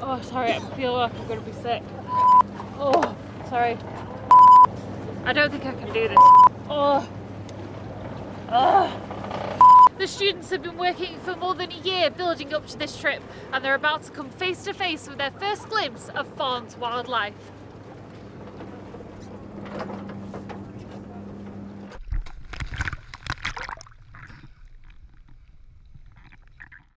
Oh, sorry, I feel like I'm going to be sick. Oh, sorry. I don't think I can do this. Oh. The students have been working for more than a year building up to this trip, and they're about to come face to face with their first glimpse of Farne's wildlife.